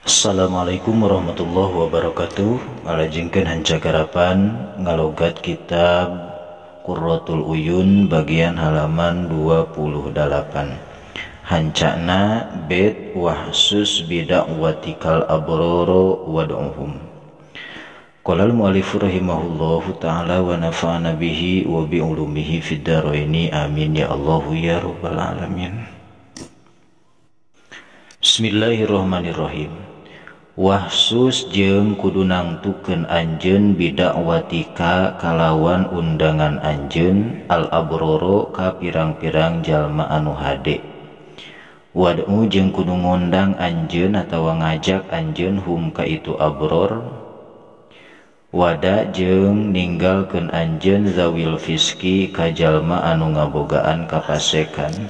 Assalamualaikum warahmatullahi wabarakatuh. Ngalajengkeun hancagarapan ngalogat kitab Qurratul Uyun bagian halaman 28. Hancana bait wahsus bida'watikal abroro wad'uhum. Qala al-mu'allif rahimahullahu ta'ala wa nafa'ana bihi wa bi ulumihi fid dharaini amin ya Allahu ya rabbal alamin. Bismillahirrahmanirrahim. Wahsus jeung kudu nangtukeun anjeun bidakwatika kalawan undangan anjeun al abroro ka pirang-pirang jalma anu hade. Wad'u jeung kudu ngundang anjeun atawa ngajak anjeun hum ka itu abror. Wada jeung ninggalkeun anjeun zawil fiski ka jalma anu ngabogaan kapasekan.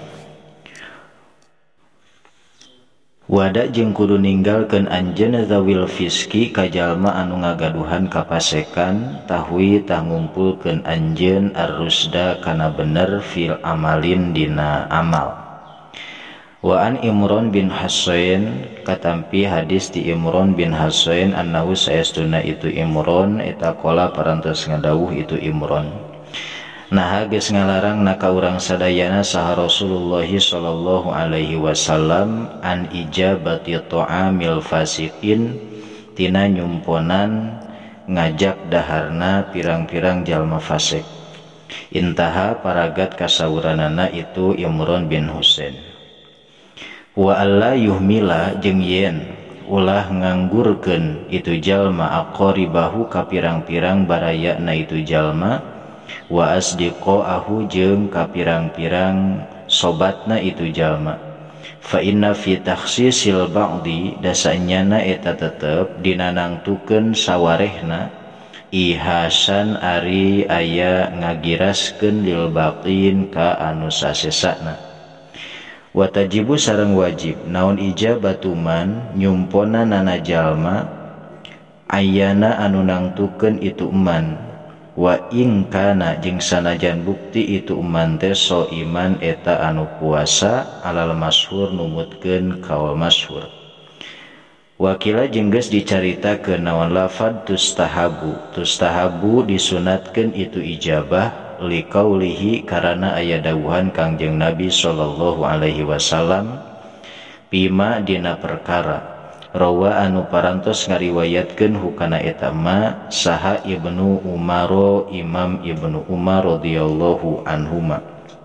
Wada jeung kudu ninggalkeun anjeun zawil fiski ka jalma anu ngagaduhan kapasekan tahwi tah ngumpulkeun anjeun ar-rusda kana bener fil amalin dina amal. Wa an Imron bin Husain katampi hadis ti Imron bin Husain annahu saestuna itu Imron eta qala parantos ngadawuh itu Imron. Nah geus ngalarang naka urang sadayana saha Rasulullah sallallahu alaihi wasallam an ijabati ta'amil fasiqin tina nyumponan ngajak daharna pirang-pirang jalma fasik. Intaha paragat kasawuranana itu Imron bin Husain. Wa alla yuhmila jeung yen ulah nganggurkeun itu jalma aqaribahu ka pirang-pirang barayana itu jalma wa asdiqahu jeung ka pirang-pirang sobatna itu jalma. Fa inna fi takhsisil ba'di dasanyana eta tetep dina nangtukeun sawarehna ihasan ari aya ngagiraskeun lil baqin ka anu sasesana. Wa tajibu sareng wajib naon ijabatuman nyumponanana jalma ayana anu nangtukeun itu man. Wa ing kana jeung sanajan bukti itu man teh so iman eta anu puasa alal masyhur numutkeun kaul masyhur. Wakila jeung geus dicaritakeun naon lafad tustahabu disunatkeun itu ijabah liqaulihi karana aya dawuhan Kangjeng Nabi sallallahu alaihi wasallam bima dina perkara rawa anu parantos ngariwayatkeun hukana eta ma saha Ibnu Umar Imam Ibnu Umar radhiyallahu anhuma.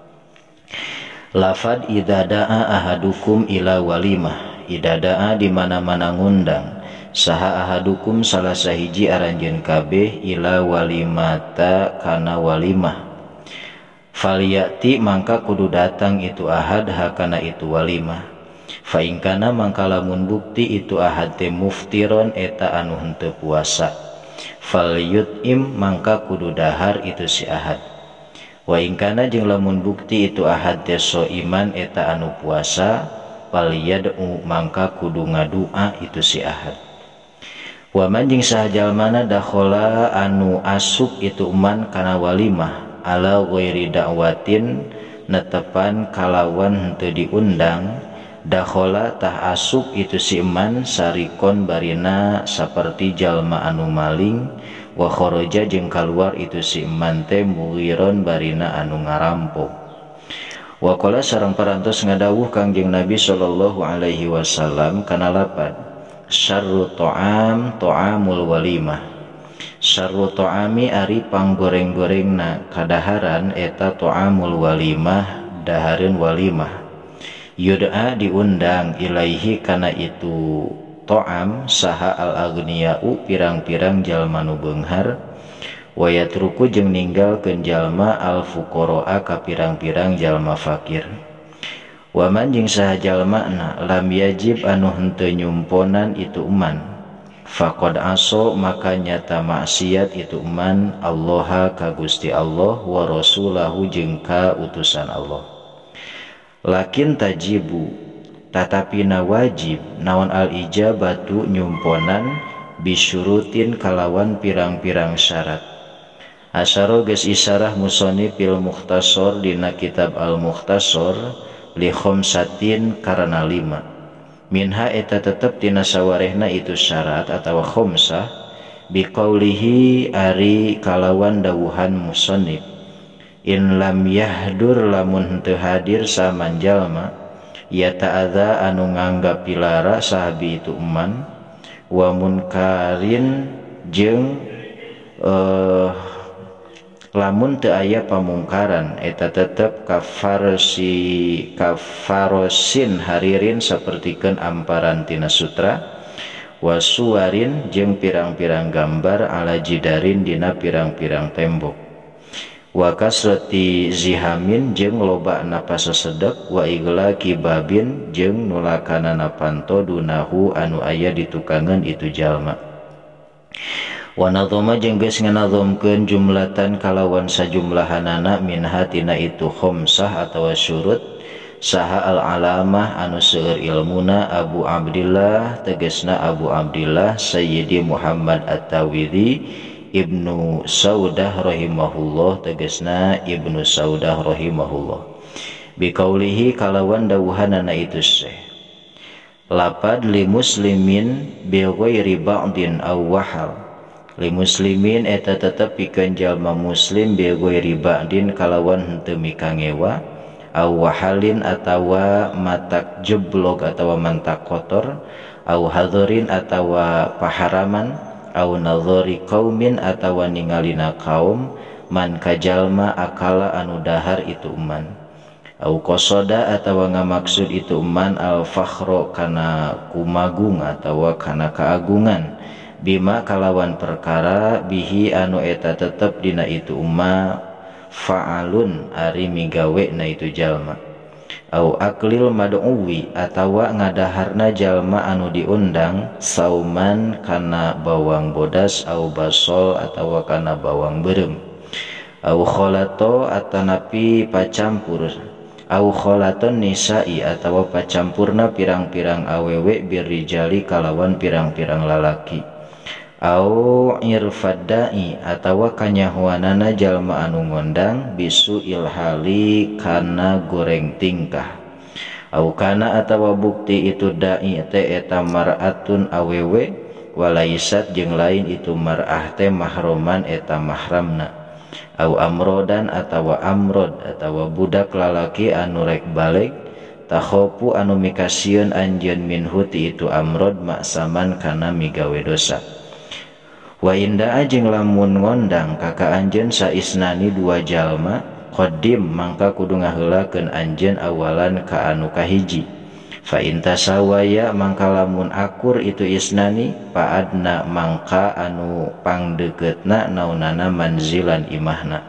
Lafad idza da'a ahadukum ila walimah, idza da'a di mana-mana ngundang saha ahadukum salah sahiji aranjeun kabeh ila walimata kana walimah. Falyati mangka kudu datang itu ahad hakana itu walimah. Fa in kana mangka lamun bukti itu ahad teh muftiron eta anu henteu puasa. Fal yut'im mangka kudu dahar itu si ahad. Wa in kana jeung lamun bukti itu ahad teh soiman eta anu puasa, fal yad'u mangka kudu ngadua itu si ahad. Wa man jeung saha jalmana dakhala anu asup itu man kana walimah ala ghairi da'watin netepan kalawan henteu diundang. Dakhala tah asup itu si man sarikon barina saperti jalma anu maling wa kharaja jeung kaluar itu si man teh mughiron barina anu ngarampok. Wa qala sareng parantos ngadawuh Kangjeng Nabi sallallahu alaihi wasallam kana lapad syarru ta'am ta'amul walimah. Syarru ta'ami ari panggoreng-gorengna kadaharan eta ta'amul walimah dahareun walimah. Yud'a diundang ilaihi kana itu to'am saha al-aghniya'u pirang-pirang jalma nu beunghar wa yatruku jeung ninggalkeun jalma al-fuqara'a ka pirang-pirang jalma fakir. Wa man jeung saha jalmana lam yajib anu henteu nyumponan itu man faqad aso maka nyata maksiat itu man Allah ka Gusti Allah wa rasulahu jeung ka utusan Allah. Lakin tajibu tatapina wajib naon al ijabatu nyumponan bisyurutin kalawan pirang-pirang syarat. Asyara geus isyarah musannif fil mukhtasar dina kitab al mukhtasar li khamsatin karana 5 minha eta tetep tina sawarehna itu syarat atawa khomsah biqaulihi ari kalawan dawuhan musannif in lam yahdur lamun henteu hadir saman jalma ya ta'adza anu nganggap pilara sahabi itu eman wa munkarin jeung lamun teu aya pamungkaran eta tetep kafarosin haririn sapertikeun amparan tina sutra wasuwarin jeung pirang-pirang gambar ala jidarin dina pirang-pirang tembok wa kasrati zihamin jeung lobana pasasedek wa iglaqi babin jeung nulakanana panto dunahu anu aya di tukangan itu jalma wa nadhoma jeung geus nganadhomkeun jumlatan kalawan sajumlahanana minha tina itu khomsah atawa syurut saha al alamah anu seueur ilmuna Abu Abdillah tegasna Abu Abdillah Sayyidi Muhammad At-Tawidi Ibnu Saudah rahimahullah tegasna Ibnu Saudah rahimahullah biqaulihi kalawan dawuhanana itu syekh lapad li muslimin bi ghairi ba'din aw wahal li muslimin eta tetep pikeun jalma muslim bi ghairi ba'din kalawan henteu mikangewa aw wahalin atawa matak jeblok atawa mantak kotor aw hadirin atawa paharaman aw nadhari qaumin atawa ningalina kaum man kajalma akala anu dahar itu uman aw qasada atawa ngamaksud itu uman al fakhro kana kumagung atawa kana kaagungan bima kalawan perkara bihi anu eta tetep dina itu umma fa'alun ari migawe na itu jalma au aklil mad'uwi atawa ngadaharna jalma anu diundang sauman kana bawang bodas au basol atawa kana bawang beureum au kholato atanapi pacampur au kholaton nisa'i atawa pacampurna pirang-pirang awewe birrijali kalawan pirang-pirang lalaki au irfadai atawa kanyahuanana jalma anu ngondang bisu ilhali kana goreng tingkah au kana atawa bukti itu dai teh eta mar'atun awewe walaisat jeung lain itu mar'ah teh mahroman eta mahramna au amrodan atawa amrod atawa budak lalaki anu rek balik takhopu anu mikasieun anjeun minhu ti itu amrod maksaman kana migawe dosa wa inda ajeng lamun ngondang kaka anjeun saisnani dua jalma qadim mangka kudu ngaheulakeun anjeun awalan ka anu kahiji fa intasawaya mangka lamun akur itu isnani paadna mangka anu pangdeuketna naunana manzilan imahna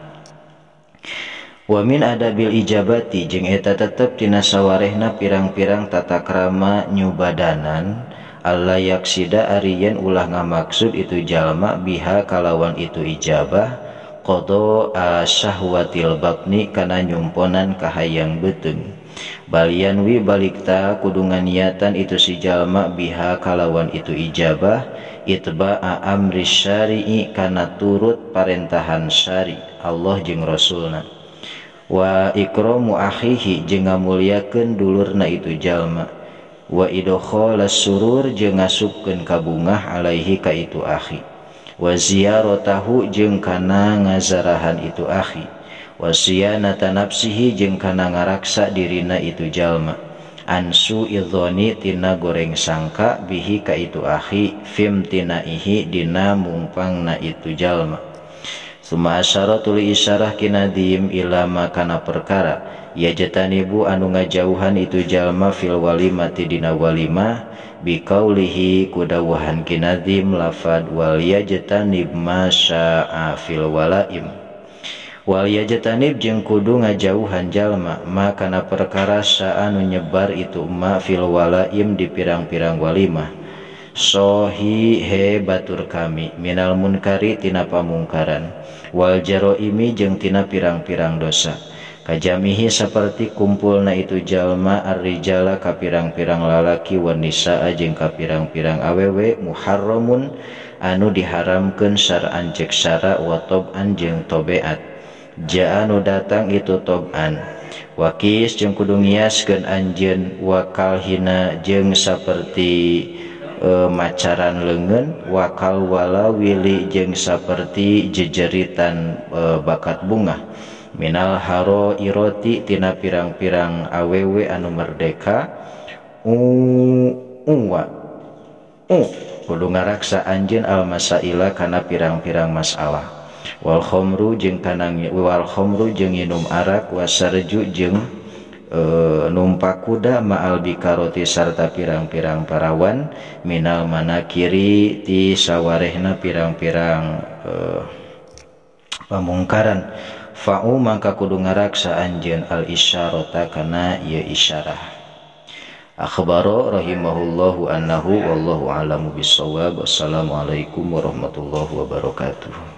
wa min adabil ijabati jeung eta tetep tina sawarehna pirang-pirang tata krama nyubadanan Allah yaksida ariyen ulah ngamaksud itu jalma biha kalawan itu ijabah qada asyahwatil batni kana nyumponan kahayang beuteung balian wi balikta kudu nganiatan itu si jalma biha kalawan itu ijabah itba'a amri syari'i kana turut parentahan syari Allah jeung rasulna wa ikramu akhihi jeung ngamulyakeun dulurna itu jalma wa idkhalas surur jeung ngasupkeun kabungah alaihi ka itu akhi wa ziyaratahu jeung kana ngazarahan itu akhi wa siyanata nafsihi jeung kana ngaraksa dirina itu jalma ansu idzoni tina goreng sangka bihi ka itu akhi fimtinaihi dina mungpangna itu jalma summa asyaratul isyarah kinadim ilama kana perkara ya jatanibu anu ngajauhan itu jalma fil walimati dina walimah biqaulihi kudawuhan kinadim lafad wal yajtanib ma syaa fil walaim wal yajtanib jeung kudu ngajauhan jalma makana perkara anu nyebar itu ma fil walaim di pirang-pirang walimah sohi he batur kami minal munkari tina pamungkaran wal jaroimi jeung tina pirang-pirang dosa kajamihi seperti kumpulna itu jalma ar-rijala ka pirang-pirang lalaki wan nisaa jeung ka pirang-pirang awewe muharramun anu diharamkeun syar'an cek syara wa tab'an jeung tabiat jaa anu datang itu tab'an Wakis jeung kudu ngiaskeun anjeun wakal hina jeung saperti macaran leungeun, wakal wala wili jeung saperti jejeritan bakat bunga, minal haro iroti tina pirang-pirang awewe anu merdeka. Kudu ngaraksa anjeun al masaila kana pirang-pirang masalah. Wal khamru jeung nginum arak, wasarju jeung numpak kuda, ma'al bikaroti sarta pirang-pirang parawan, minal manakiri ti sawarehna pirang-pirang pamungkaran. Fa'u mangka kudu ngaraksa anjeun al isyarata kana ieu isyarah. Akhbaro rahimahullahu annahu wallahu a'lamu bissawab. Wassalamualaikum warahmatullahi wabarakatuh.